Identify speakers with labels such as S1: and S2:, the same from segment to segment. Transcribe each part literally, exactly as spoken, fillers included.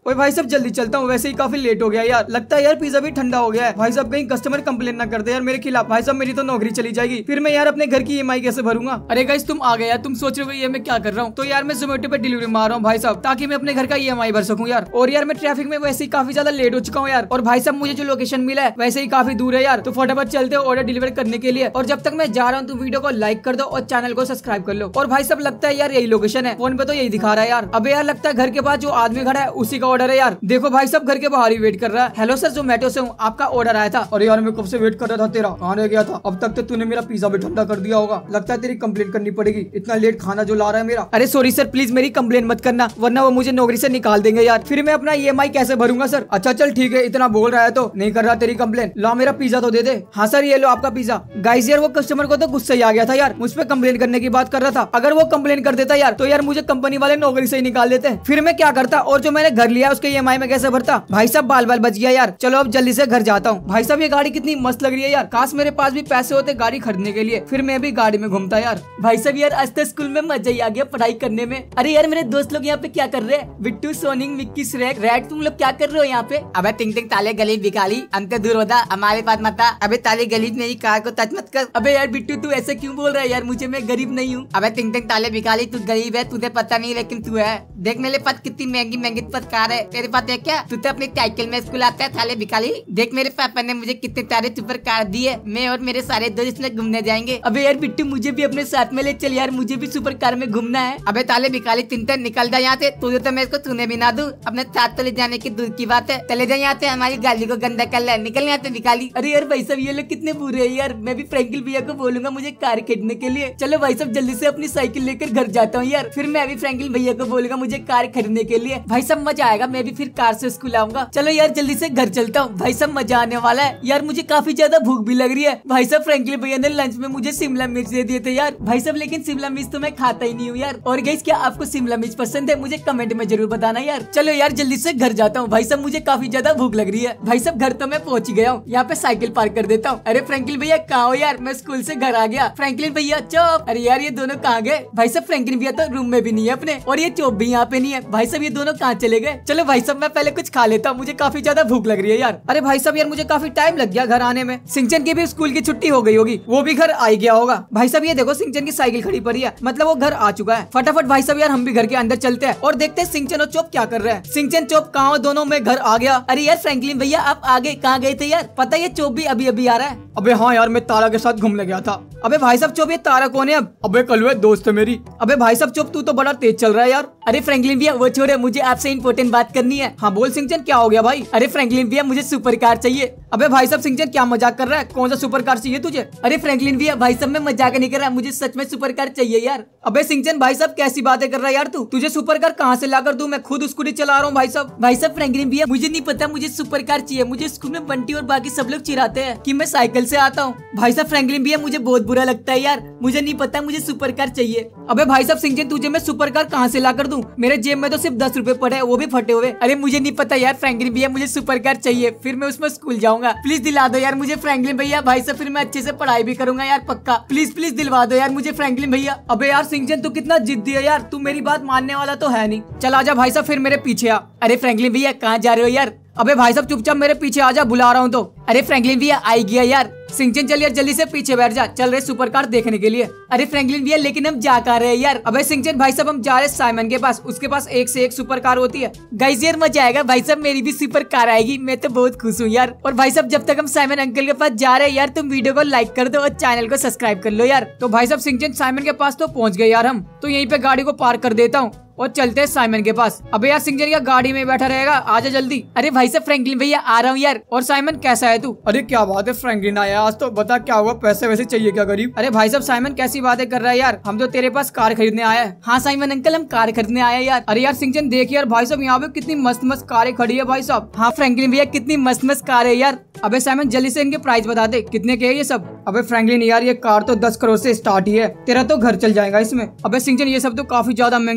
S1: ओए भाई साहब जल्दी चलता हूँ, वैसे ही काफी लेट हो गया यार। लगता है यार पिज्जा भी ठंडा हो गया है। भाई साहब कहीं कस्टमर कंप्लेन ना कर दे यार मेरे खिलाफ। भाई साहब मेरी तो नौकरी चली जाएगी, फिर मैं यार अपने घर की ई एम आई कैसे भरूंगा। अरे गाइस तुम आ गए यार, तुम सोच रहे हो ये मैं क्या कर रहा हूँ। तो यार मैं जोमेटो पे डिलीवरी मार रहा हूँ भाई साहब, ताकि मैं अपने घर का ई एम आई भर सकूँ यार। और यार मैं ट्रैफिक में वैसे ही काफी ज्यादा लेट हो चुका हूँ यार। और भाई साहब मुझे जो लोकेशन मिला है वैसे ही काफी दूर है यार, तो फटाफट चलते हो ऑर्डर डिलीवर करने के लिए। और जब तक मैं जा रहा हूँ तो वीडियो को लाइक कर दो और चैनल को सब्सक्राइब कर लो। और भाई साहब लगता है यार यही लोकेशन है, फोन पे तो यही दिखा रहा है यार। अबे यार लगता है घर के पास जो आदमी खड़ा है उसी का ऑर्डर है यार। देखो भाई साहब घर के बाहर ही वेट कर रहा है। हेलो सर जोमेटो से हूँ, आपका ऑर्डर आया था। और यार मैं कब से वेट कर रहा था तेरा, कहाँ रह गया था। अब तक तो तूने मेरा पिज्जा भी ठंडा कर दिया होगा। लगता है तेरी कंप्लेन करनी पड़ेगी, इतना लेट खाना जो ला रहा है मेरा। अरे सॉरी सर प्लीज मेरी कंप्लेन मत करना, वरना वो मुझे नौकरी से निकाल देंगे यार। फिर मैं अपना ई एम आई कैसे भरूंगा सर। अच्छा चल ठीक है, इतना बोल रहा है तो नहीं कर रहा तेरी कंप्लेन। ला मेरा पिज्जा तो दे दे। हाँ सर ये लो आपका पिज्जा। गाइस यार वो कस्टमर को तो गुस्सा ही आ गया था यार, मुझ पे कंप्लेन करने की बात कर रहा था। अगर वो कंप्लेन कर देता यार तो यार मुझे कंपनी वाले नौकरी से ही निकाल देते, फिर मैं क्या करता। और जो मैंने घर लिया उसके ई एम आई में कैसे भरता। भाई साहब बाल बाल बच गया यार। चलो अब जल्दी से घर जाता हूँ। भाई साहब ये गाड़ी कितनी मस्त लग रही है यार, काश मेरे पास भी पैसे होते गाड़ी खरीदने के लिए, फिर मैं भी गाड़ी में घूमता यार। भाई साहब यार आज तो स्कूल में मजा ही आ गया पढ़ाई करने में। अरे यार मेरे दोस्त लोग यहाँ पे क्या कर रहे हैं। बिट्टू सोनिंग मिक्की श्रेक रैट तुम लोग क्या कर रहे हो यहाँ पे। अबे टिंग टिंग ताले गली बिकाली अंत दूर होता हमारे पास मत। अबे ताले गली मेरी कार को टच मत कर। अबे यार बिट्टू तू ऐसे क्यों बोल रहा है यार, मुझे मैं गरीब नहीं हूँ। अबे टिंग टिंग ताले बिकाली तू गरीब है, तुझे पता नहीं लेकिन तू है। देख मेरे पास कितनी महंगी महंगी पास कार है, तेरे पास है क्या। तू तो अपनी साइकिल में स्कूल आता है थाले बिकाली। देख मेरे पापा ने मुझे कितने सारे सुपर कार दिए, मैं और मेरे सारे दोस्त इसमें घूमने जाएंगे। अबे यार बिट्टू मुझे भी अपने साथ में ले चल यार, मुझे भी सुपर कार में घूमना है। अबे ताले बिकाली चिंता निकल जा यहाँ से, तुझे तो मैं इसको सुने भी ना दूं। अपने साथ तो ले जाने की दूर की बात है, चले जाए यहाँ से, हमारी गाली को गंदा कर ले, निकल यहाँ से बिकाली। अरे यार भाई साहब ये लोग कितने बुरे हैं यार, मैं भी फ्रैंकलिन भैया को बोलूंगा मुझे कार खरीदने के लिए। चलो भाई साहब जल्दी से अपनी साइकिल लेकर घर जाता हूँ यार, फिर मैं भी फ्रैंकलिन भैया को बोलूंगा मुझे कार खरीदने के लिए। भाई साहब मजा आएगा, मैं भी फिर कार से स्कूल आऊंगा। चलो यार जल्दी से घर चलता हूँ, भाई साहब मजा आने वाला है यार। मुझे काफी ज्यादा भूख भी लग रही है। भाई साहब फ्रैंकलिन भैया ने लंच में मुझे शिमला मिर्च दे दिए थे यार। भाई साहब लेकिन शिमला मिर्च तो मैं खाता ही नहीं हूँ यार। और गाइस क्या आपको शिमला मिर्च पसंद है, मुझे कमेंट में जरूर बताना यार। चलो यार जल्दी से घर जाता हूँ, भाई साहब मुझे काफी ज्यादा भूख लग रही है। भाई साहब घर तो मैं पहुंच गया हूँ, यहाँ पे साइकिल पार्क कर देता हूँ। अरे फ्रैंकलिन भैया कहाँ हो यार, मैं स्कूल से घर आ गया। फ्रैंकलिन भैया चौप। अरे यार ये दोनों कहाँ गए। भाई साहब फ्रैंकलिन भैया तो रूम में भी नहीं है अपने, और ये चौप भी यहाँ पे नहीं है। भाई साहब ये दोनों कहाँ चले गए। चलो भाई साहब मैं पहले कुछ खा लेता हूँ, मुझे काफी ज्यादा भूख लग रही है यार। अरे भाई साहब यार मुझे काफी टाइम लग गया घर आने में। सिंचन की भी स्कूल की छुट्टी हो गई होगी, वो भी घर आ गया होगा। भाई साहब ये देखो सिंचन की साइकिल खड़ी पड़ी है, मतलब वो घर आ चुका है। फटाफट भाई साहब यार हम भी घर के अंदर चलते हैं और देखते हैं सिंचन और चौप क्या कर रहे हैं। सिंचन चौप कहाँ दोनों में घर आ गया। अरे यार फ्रैंकलिन भैया आप आगे कहाँ गए थे यार, पता है ये चौप भी अभी अभी आ रहा है। अबे हाँ यार मैं तारा के साथ घूमने गया था। अबे भाई साहब चौप ये तारा कौन है अब। अबे कलवे दोस्त है मेरी। अबे भाई साहब चौप तू तो बड़ा तेज चल रहा है यार। अरे फ्रैंकलिन भैया वो छोड़े, मुझे आपसे इंपॉर्टेंट बात करनी है। हाँ बोल सिंचन क्या हो गया भाई। अरे फ्रैंकलिन भैया मुझे सुपर कार चाहिए। अबे भाई साहब सिंचन क्या मजाक कर रहा है, कौन सा सुपर कार चाहिए तुझे। अरे फ्रैंकलिन भैया भाई साहब मैं मजाक नहीं कर रहा, मुझे सच में सुपर कार चाहिए यार। अबे सिंचन भाई साहब कैसी बातें कर रहा है यार तू, तुझे सुपर कार कहाँ से लाकर दूं, मैं खुद स्कूटी चला रहा हूँ भाई साहब। भाई साहब फ्रैंकलिन भैया मुझे नहीं पता मुझे सुपर कार चाहिए, मुझे स्कूल में बंटी और बाकी सब लोग चिढ़ाते हैं कि मैं साइकिल से आता हूँ। भाई साहब फ्रैंकलिन भैया मुझे बहुत बुरा लगता है यार, मुझे नहीं पता मुझे सुपर कार चाहिए। अबे भाई साहब सिंचन तुझे मैं सुपर कार कहाँ से ला कर दूं, मेरे जेब में तो सिर्फ दस रुपए पड़े हैं, वो भी फटे हुए। अरे मुझे नहीं पता यार फ्रैंकलिन भैया मुझे सुपर कार चाहिए, फिर मैं उसमें स्कूल जाऊंगा। प्लीज दिला दो यार मुझे फ्रैंकलिन भैया, भाई साहब फिर मैं अच्छे से पढ़ाई भी करूंगा यार पक्का। प्लीज प्लीज दिलवा दो यार मुझे फ्रैंकलिन भैया। अबे यार सिंचन तू कितना जिद्दी है यार, तू मेरी बात मानने वाला तो है नहीं। चल आजा भाई साहब फिर मेरे पीछे आ। अरे फ्रैंकलिन भैया कहाँ जा रहे हो यार। अबे भाई साहब चुपचाप मेरे पीछे आजा, बुला रहा हूँ तो। अरे फ्रैंकलिन भैया आई गया यार। सिंचन चल यार जल्दी से पीछे बैठ जा, चल रहे सुपर कार देखने के लिए। अरे फ्रैंकलिन भैया लेकिन हम जा कर रहे हैं यार। अबे सिंचन भाई साहब हम जा रहे हैं साइमन के पास, उसके पास एक से एक सुपर कार होती है। गाइस यार मजा आएगा, भाई साहब मेरी भी सुपर कार आएगी, मैं तो बहुत खुश हूँ यार। और भाई साहब जब तक हम साइमन अंकल के पास जा रहे हैं यार तुम वीडियो को लाइक कर दो और चैनल को सब्सक्राइब कर लो यार। तो भाई साहब सिंचन साइमन के पास तो पहुँच गए यार हम, तो यहीं पे गाड़ी को पार्क कर देता हूँ और चलते हैं साइमन के पास। अबे यार सिंचन क्या गाड़ी में बैठा रहेगा, आजा जल्दी। अरे भाई साहब फ्रैंकलिन भैया आ रहा हूँ यार। और साइमन कैसा है तू। अरे क्या बात है फ्रैंकलिन आया आज तो, बता क्या हुआ, पैसे वैसे चाहिए क्या गरीब। अरे भाई साहब साइमन कैसी बातें कर रहा है यार, हम तो तेरे पास कार खरीदने आया है। हाँ साइमन अंकल हम कार खरीदने आए हैं यार। अरे यार सिंचन देख यार भाई साहब यहाँ पे कितनी मस्त मस्त कारें खड़ी है भाई साहब। हाँ फ्रैंकलिन भैया कितनी मस्त मस्त कार है यार। अबे साइमन जल्दी से इनके प्राइस बता दे कितने के है ये सब। अबे फ्रैंकलिन यार ये कार तो दस करोड़ से स्टार्ट ही है, तेरा तो घर चल जाएगा इसमें। अबे सिंचन ये सब तो काफी ज्यादा महंगी कार है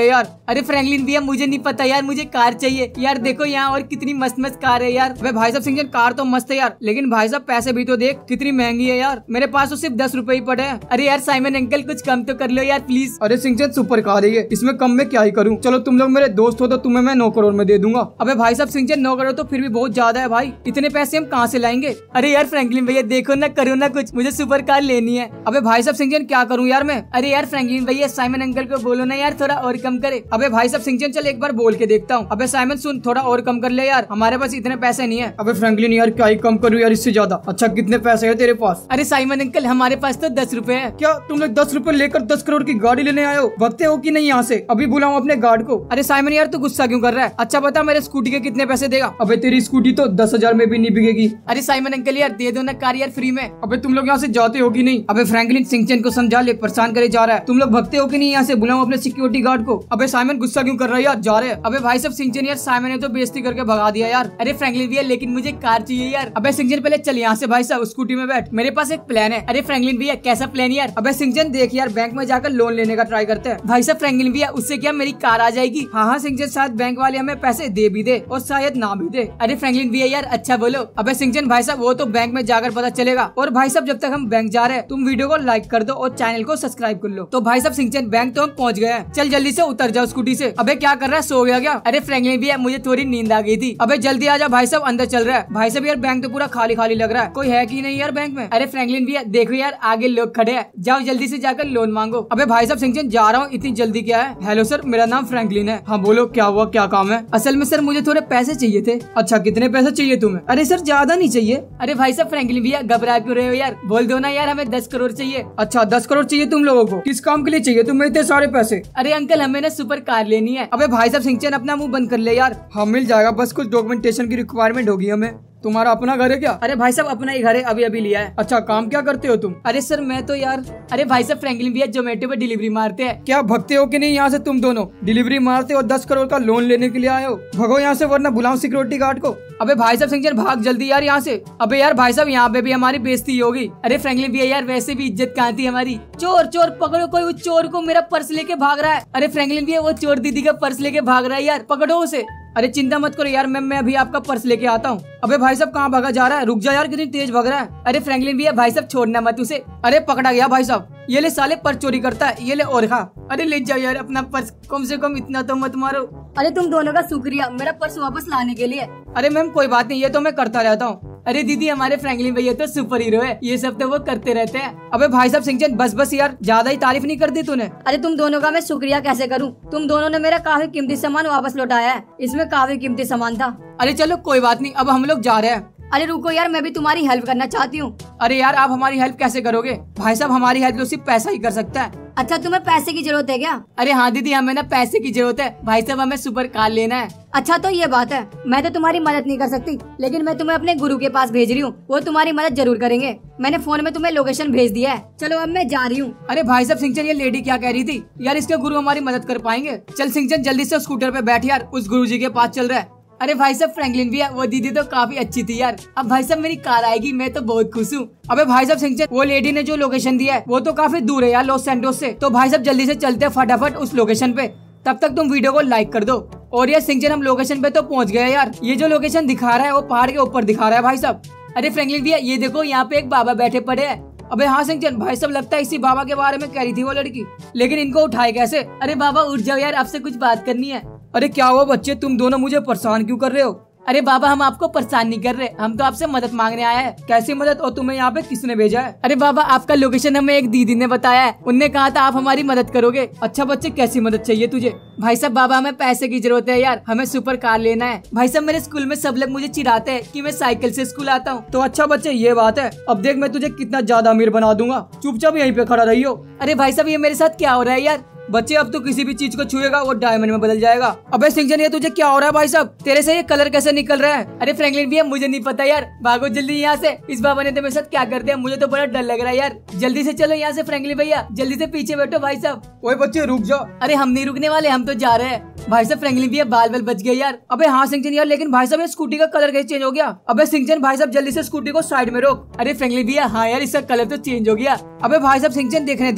S1: यार। अरे फ्रैंकलिन भैया मुझे नहीं पता यार, मुझे कार चाहिए यार। देखो यहाँ और कितनी मस्त मस्त कार है यार। अबे भाई साहब सिंचन कार तो मस्त है यार, लेकिन भाई साहब पैसे भी तो देख कितनी महंगी है यार। मेरे पास तो सिर्फ दस रुपए ही पड़े हैं। अरे यार साइमन अंकल कुछ कम तो कर लो यार प्लीज। अरे सिंचन सुपर कार है ये, इसमें कम में क्या ही करूँ। चलो तुम लोग मेरे दोस्त हो तो तुम्हें मैं नौ करोड़ में दे दूंगा। अबे भाई साहब सिंचन नौ करोड़ तो फिर भी बहुत ज्यादा है भाई, इतने पैसे हम कहाँ से लाएंगे। अरे यार फ्रैंकलिन भैया देखो ना, करो ना कुछ, मुझे सुपर कार लेनी है। अबे भाई साहब सिंचन क्या करूँ यार मैं। अरे यार फ्रैंकलिन भैया साइमन अंकल को बोलो ना यार थोड़ा और कम करे। अबे भाई साहब सिंचन चल एक बार बोल के देखता हूँ। अबे साइमन सुन थोड़ा और कम कर ले यार, हमारे पास इतने पैसे नहीं है। अबे फ्रैंकलिन यार क्या ही कम करूँ यार इससे ज्यादा। अच्छा कितने पैसे है तेरे पास। अरे साइमन अंकल हमारे पास तो दस रुपए है। क्या तुम लोग दस रुपए लेकर दस करोड़ की गाड़ी लेने आए हो, भगते हो कि नहीं यहाँ से। अभी बुलाऊं अपने गार्ड को। अरे साइमन यार तू गुस्सा क्यों कर रहा है। अच्छा बता मेरे स्कूटी के कितने पैसे देगा। अबे तेरी स्कूटी तो दस हजार में भी नहीं बिकेगी। अरे साइमन अंकल यार दे दो ना कार यार फ्री में। अबे तुम लोग यहाँ से जाते हो कि नहीं। अबे फ्रैंकलिन सिंचन को समझा ले, परेशान करे जा रहा है। तुम लोग भगते हो कि नहीं यहाँ से, बुलाऊं अपने सिक्योरिटी गार्ड को। अबे साइमन गुस्सा क्यों कर रहा है यार, जा रहे हैं। अबे भाई साहब सिंचन यार साइमन ने तो बेइज्जती करके भगा दिया यार। अरे फ्रैंकलिन भैया लेकिन मुझे कार चाहिए यार। अबे सिंचन पहले चल यहाँ से भाई साहब स्कूटी में बैठ, मेरे पास एक प्लान है। अरे फ्रैंकलिन भैया कैसा प्लान यार। अबे सिंचन देख यार बैंक में जाकर लोन लेने का ट्राई करते हैं। भाई साहब फ्रैंकलिन भैया उससे क्या मेरी कार आ जाएगी। हाँ हाँ सिंचन शायद बैंक वाले हमें पैसे दे भी दे और शायद ना भी दे। अरे फ्रैंकलिन भैया यार अच्छा बोलो। अबे सिंचन भाई साहब वो तो बैंक में जाकर पता चलेगा। और भाई साहब जब तक हम बैंक जा रहे हैं तुम वीडियो को लाइक कर दो और चैनल को सब्सक्राइब कर लो। तो भाई साहब सिंचन बैंक तो हम पहुंच गए हैं, चल जल्दी से उतर जाओ स्कूटी से। अबे क्या कर रहा है, सो गया क्या। अरे फ्रैंकलिन भैया मुझे थोड़ी नींद आ गई थी। अबे जल्दी आ जा भाई साहब, अंदर चल रहा है। भाई साहब यार बैंक तो पूरा खाली खाली लग रहा है, कोई है कि नहीं यार बैंक में। अरे फ्रैंकलिन भैया देखो यार आगे लोग खड़े हैं, जाओ जल्दी से जाकर लोन मांगो। अबे भाई साहब सिंचन जा रहा हूँ, इतनी जल्दी क्या है। हेलो सर मेरा नाम फ्रैंकलिन है। हाँ बोलो क्या हुआ, क्या काम है। असल में सर मुझे थोड़े पैसे चाहिए थे। अच्छा कितने पैसे चाहिए तुम्हें। अरे सर ज्यादा नहीं चाहिए। अरे भाई साहब फ्रैंकलिन भैया घबरा क्यों रहे हो यार, बोल दो ना यार हमें दस करोड़ चाहिए। अच्छा दस करोड़ चाहिए तुम लोगों को, किस काम के लिए चाहिए तुम्हें इतने सारे पैसे। अरे अंकल हमें ना सुपर कार लेनी है। अबे भाई साहब सिंचन अपना मुंह बंद कर ले यार। हाँ मिल जाएगा, बस कुछ डॉक्यूमेंटेशन की रिक्वायरमेंट होगी हमें। तुम्हारा अपना घर है क्या। अरे भाई साहब अपना ही घर है, अभी अभी लिया है। अच्छा काम क्या करते हो तुम। अरे सर मैं तो यार, अरे भाई साहब फ्रैंकलिन भैया जोमेटो पे डिलीवरी मारते हैं। क्या भगते हो कि नहीं यहाँ से तुम दोनों, डिलीवरी मारते हो दस करोड़ का लोन लेने के लिए आए हो। भगो यहाँ से वरना बुलाओ सिक्योरिटी गार्ड को। अबे भाई साहब सिंचन भाग जल्दी यार यहाँ से। अबे यार भाई साहब यहाँ पे भी हमारी बेइज्जती होगी। अरे फ्रैंकलिन भैया यार वैसे भी इज्जत कहाँ थी हमारी। चोर चोर पकड़ो, कोई उस चोर को मेरा पर्स लेके भाग रहा है। अरे फ्रैंकलिन भैया वो चोर दीदी का पर्स लेके भाग रहा है यार, पकड़ो उसे। अरे चिंता मत करो यार मैम, मैं अभी आपका पर्स लेके आता हूँ। अबे भाई साहब कहाँ भागा जा रहा है, रुक जा यार कितनी तेज भाग रहा है। अरे फ्रैंकलिन भैया भाई साहब छोड़ना मत उसे। अरे पकड़ा गया भाई साहब, ये ले साले पर्स चोरी करता है, ये ले और खा। अरे ले जाओ यार अपना पर्स, कम से कम इतना तो मत मारो।
S2: अरे तुम दोनों का शुक्रिया मेरा पर्स वापस लाने के लिए।
S1: अरे मैम कोई बात नहीं, ये तो मैं करता रहता हूँ। अरे दीदी हमारे फ्रैंकलिन भैया तो सुपर हीरो है, ये सब तो वो करते रहते हैं। अबे भाई साहब सिंचन बस बस यार, ज्यादा ही तारीफ नहीं कर दी तूने।
S2: अरे तुम दोनों का मैं शुक्रिया कैसे करूं, तुम दोनों ने मेरा काफी कीमती सामान वापस लौटाया है, इसमें काफी कीमती सामान था।
S1: अरे चलो कोई बात नहीं, अब हम लोग जा रहे हैं।
S2: अरे रुको यार मैं भी तुम्हारी हेल्प करना चाहती हूँ।
S1: अरे यार आप हमारी हेल्प कैसे करोगे। भाई साहब हमारी हेल्प तो सिर्फ पैसा ही कर सकता है।
S2: अच्छा तुम्हें पैसे की जरूरत है क्या।
S1: अरे हाँ दीदी हमें ना पैसे की जरूरत है, भाई साहब हमें सुपर कार लेना है।
S2: अच्छा तो ये बात है, मैं तो तुम्हारी मदद नहीं कर सकती, लेकिन मैं तुम्हें अपने गुरु के पास भेज रही हूँ, वो तुम्हारी मदद जरूर करेंगे। मैंने फोन में तुम्हें लोकेशन भेज दिया है, चलो अब मैं जा रही हूँ।
S1: अरे भाई साहब सिंचन ये लेडी क्या कह रही थी यार, इसके गुरु हमारी मदद कर पाएंगे। चल सिंचन जल्दी से स्कूटर पे बैठ यार, उस गुरु जी के पास चल रहा है। अरे भाई साहब फ्रैंकलिन भैया वो दीदी तो काफी अच्छी थी यार, अब भाई साहब मेरी कार आएगी, मैं तो बहुत खुश हूँ। अबे भाई साहब सिंचन वो लेडी ने जो लोकेशन दिया है वो तो काफी दूर है यार लॉस सैंटोस से, तो भाई साहब जल्दी से चलते हैं फटाफट उस लोकेशन पे। तब तक तुम वीडियो को लाइक कर दो। और यार सिंचन हम लोकेशन पे तो पहुंच गए यार, ये जो लोकेशन दिखा रहा है वो पहाड़ के ऊपर दिखा रहा है भाई साहब। अरे फ्रैंकलिन भैया ये देखो यहाँ पे एक बाबा बैठे पड़े हैं। अबे हाँ सिंचन भाई साहब लगता है इसी बाबा के बारे में कह रही थी वो लड़की, लेकिन इनको उठाए कैसे। अरे बाबा उठ जाओ यार, आपसे कुछ बात करनी है। अरे क्या हुआ बच्चे, तुम दोनों मुझे परेशान क्यों कर रहे हो। अरे बाबा हम आपको परेशान नहीं कर रहे, हम तो आपसे मदद मांगने आए हैं। कैसी मदद, और तुम्हें यहाँ पे किसने भेजा है। अरे बाबा आपका लोकेशन हमें एक दीदी ने बताया है, उनने कहा था आप हमारी मदद करोगे। अच्छा बच्चे कैसी मदद चाहिए तुझे। भाई साहब बाबा हमें पैसे की जरूरत है यार, हमें सुपर कार लेना है। भाई साहब मेरे स्कूल में सब लोग मुझे चिढ़ाते हैं कि मैं साइकिल से स्कूल आता हूँ। तो अच्छा बच्चे ये बात है, अब देख मैं तुझे कितना ज्यादा अमीर बना दूंगा, चुपचाप यहीं पे खड़ा रहियो। अरे भाई साहब ये मेरे साथ क्या हो रहा है यार। बच्चे अब तो किसी भी चीज को छुएगा वो डायमंड में बदल जाएगा। अबे सिंचन ये तुझे क्या हो रहा है भाई साहब, तेरे से ये कलर कैसे निकल रहा है। अरे फ्रैंकलिन भैया मुझे नहीं पता यार, भागो जल्दी यहाँ से, इस बाबा ने तो मेरे साथ क्या कर दिया, मुझे तो बड़ा डर लग रहा है यार। जल्दी से चलो यहाँ से फ्रैंकलिन भैया, जल्दी से पीछे बैठो भाई साहब। ओए बच्चे रुक जाओ। अरे हम नहीं रुकने वाले, हम तो जा रहे हैं। भाई साहब फ्रैंकलिन भैया बाल बाल बच गए यार। अबे हाँ सिंचन यार, लेकिन भाई साहब ये स्कूटी का कलर कैसे चेंज हो गया। अबे सिंचन भाई साहब जल्दी से स्कूटी को साइड में रोक। अरे फ्रैंकलिन भैया हाँ यार इसका कलर तो चेंज हो गया। अबे भाई साहब सिंचन देखने दे यार।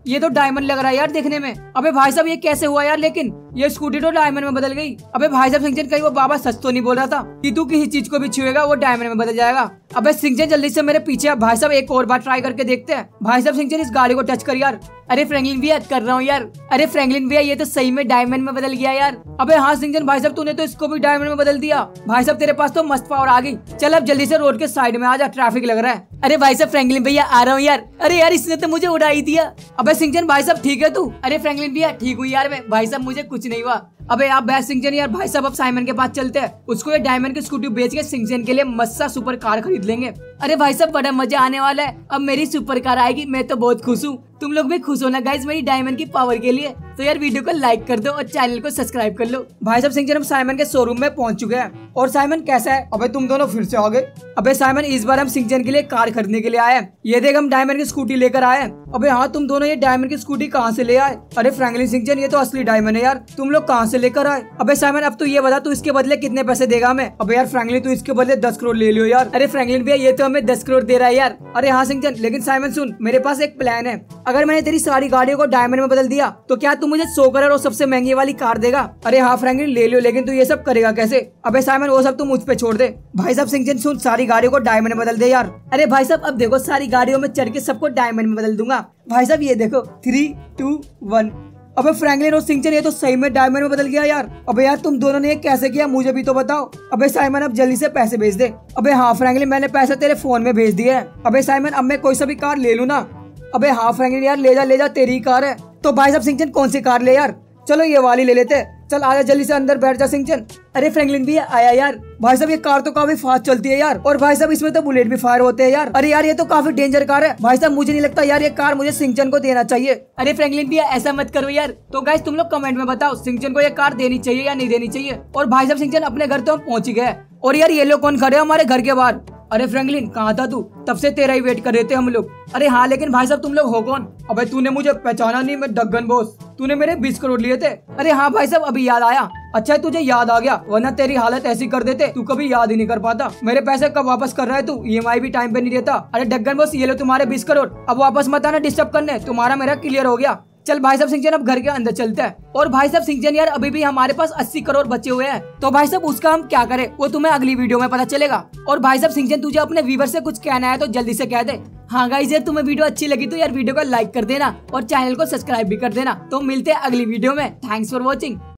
S1: ये तो डायमंड लग रहा है यार देखने में। अबे भाई साहब ये कैसे हुआ यार, लेकिन ये स्कूटी तो डायमंड में बदल गई। अबे भाई साहब सिंचन कहीं वो बाबा सच तो नहीं बोल रहा था कि तू किसी चीज को भी छुएगा वो डायमंड में बदल जाएगा। अबे सिंचन जल्दी से मेरे पीछे आ भाई साहब, एक और बार ट्राई करके देखते हैं। भाई साहब सिंचन इस गाड़ी को टच कर यार। अरे फ्रैंकलिन भैया कर रहा हूँ यार। अरे फ्रैंकलिन भैया ये तो सही में डायमंड में बदल गया यार। अबे हाँ सिंचन भाई साहब तूने तो इसको भी डायमंड में बदल दिया। भाई साहब तेरे पास तो मस्त पावर आ गई। चल अब जल्दी से रोड के साइड में आ जा, ट्रैफिक लग रहा है। अरे भाई साहब फ्रैंकलिन भैया आ रहा हूँ यार। अरे यार इसने तो मुझे उड़ा ही दिया। अबे सिंचन भाई साहब ठीक है तू? अरे फ्रैंकलिन भैया ठीक हूँ यार मैं, भाई साहब मुझे कुछ नहीं हुआ। अबे आप बैठ सिंचन यार, भाई साहब अब साइमन के पास चलते हैं, उसको ये डायमंड की स्कूटी बेच के सिंचन के लिए मस्त सुपर कार खरीद लेंगे। अरे भाई साहब बड़ा मजा आने वाला है, अब मेरी सुपर कार आएगी, मैं तो बहुत खुश हूँ। तुम लोग भी खुश होना गाइस मेरी डायमंड की पावर के लिए। तो यार वीडियो को लाइक कर दो और चैनल को सब्सक्राइब कर लो। भाई साहब सिंचन हम साइमन के शोरूम में पहुंच चुके हैं। और साइमन कैसा है? अबे तुम दोनों फिर से आ गए। अबे साइमन इस बार हम सिंचन के लिए कार खरीदने के लिए आए हैं। ये देख हम डायमंड की स्कूटी लेकर आए हैं। अबे हाँ तुम दोनों ये डायमंड की स्कूटी कहाँ से ले आए? अरे फ्रैंकलिन सिंचन ये तो असली डायमंड है यार, तुम लोग कहाँ से लेकर आए? अबे साइमन अब तू ये बता तू इसके बदले कितने पैसे देगा हमें? अबे यार फ्रैंकलिन तू इसके बदले दस करोड़ ले लियो यार। अरे फ्रैंकलिन भैया ये तो हमें दस करोड़ दे रहा है यार। अरे हाँ सिंचन, लेकिन साइमन सुन मेरे पास एक प्लान है। अगर मैंने तेरी सारी गाड़ियों को डायमंड में बदल दिया तो क्या तू मुझे सौ करोड़ और सबसे महंगी वाली कार देगा? अरे हाँ फ्रैंकलिन ले लियो, लेकिन तू ये सब करेगा कैसे? अबे साइमन वो सब तू मुझ पे छोड़ दे। भाई साहब सिंचन सुन सारी गाड़ियों को डायमंड में बदल दे यार। अरे भाई साहब अब देखो सारी गाड़ियों में चढ़ के सबको डायमंड में बदल दूंगा। भाई साहब ये देखो थ्री टू वन। अबे फ्रैंकलिन और सिंचन ये तो सही में डायमंड में बदल गया यार। अबे यार तुम दोनों ने ये कैसे किया मुझे भी तो बताओ। अबे साइमन अब जल्दी से पैसे भेज दे। अबे हाँ फ्रैंकलिन मैंने पैसे तेरे फोन में भेज दिए है। अबे साइमन अब मैं कोई सा भी कार ले लूँ ना? अबे हाँ फ्रैंकलिन यार ले जा ले जा, तेरी कार है। तो भाई साहब सिंचन कौन सी कार ले यार? चलो ये वाली ले लेते। चल आजा जल्दी से अंदर बैठ जा सिंचन। अरे फ्रैंकलिन भी आया यार। भाई साहब ये कार तो काफी फास्ट चलती है यार, और भाई साहब इसमें तो बुलेट भी फायर होते हैं यार। अरे यार ये तो काफी डेंजर कार है भाई साहब, मुझे नहीं लगता यार ये कार मुझे सिंचन को देना चाहिए। अरे फ्रैंकलिन भी ऐसा मत करो यार। तो गाइस तुम लोग कमेंट में बताओ सिंचन को ये कार देनी चाहिए या नहीं देनी चाहिए। और भाई साहब सिंचन अपने घर तो हम पहुंच ही गए। और यार ये लोग कौन खड़े हैं हमारे घर के बाहर? अरे फ्रैंकलिन कहाँ था तू? तब से तेरा ही वेट कर रहे थे हम लोग। अरे हाँ लेकिन भाई साहब तुम लोग हो कौन? अबे तूने मुझे पहचाना नहीं, मैं डग्गन बॉस। तूने मेरे बीस करोड़ लिए थे। अरे हाँ भाई साहब अभी याद आया। अच्छा तुझे याद आ गया, वरना तेरी हालत ऐसी कर देते तू कभी याद ही नहीं कर पाता। मेरे पैसे कब वापस कर रहा है तू? ई एम आई भी टाइम पे नहीं देता। अरे डग्गन बॉस ये लो तुम्हारे बीस करोड़, अब वापस मत आना डिस्टर्ब करने, तुम्हारा मेरा क्लियर हो गया। चल भाई साहब सिंचन अब घर के अंदर चलते हैं। और भाई साहब सिंचन यार अभी भी हमारे पास अस्सी करोड़ बचे हुए हैं, तो भाई साहब उसका हम क्या करें वो तुम्हें अगली वीडियो में पता चलेगा। और भाई साहब सिंचन तुझे अपने व्यूवर से कुछ कहना है तो जल्दी से कह दे। हाँ गाइस यार तुम्हें वीडियो अच्छी लगी तो यार वीडियो को लाइक कर देना और चैनल को सब्सक्राइब भी कर देना। तो मिलते हैं अगली वीडियो में। Thanks for watching.